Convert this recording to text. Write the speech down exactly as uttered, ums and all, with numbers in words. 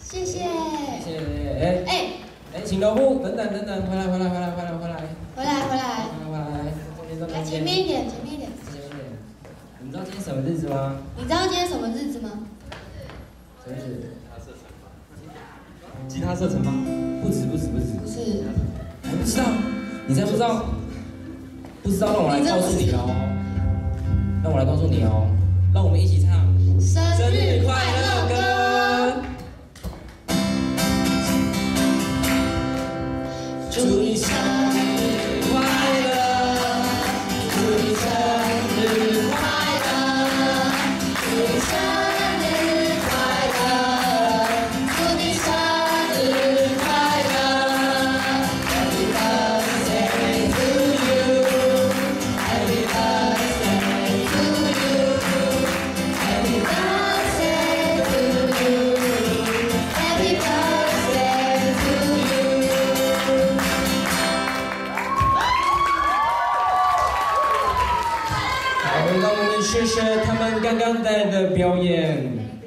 谢谢。 谢谢。哎哎哎，请留步，等等等等，回来回来回来回来回来回来回来， 回来回来，中间中来间前面一点，前面一点。 前面一点。你们知道今天什么日子吗？ 你知道今天什么日子吗？ 什么日子？ 吉他社成吗？ 不止不止不止， 不是， 还不知道？你才不知道？不知道，让我来告诉你哦。让我来告诉你哦。让我们一起唱生日快乐歌。祝你生日快乐，祝你生日快乐，祝你生日快乐，祝你生日快乐。Happy birthday to you, Happy birthday to you, Happy birthday to you, Happy birthday to you。 好，让我们谢谢他们刚刚带的表演。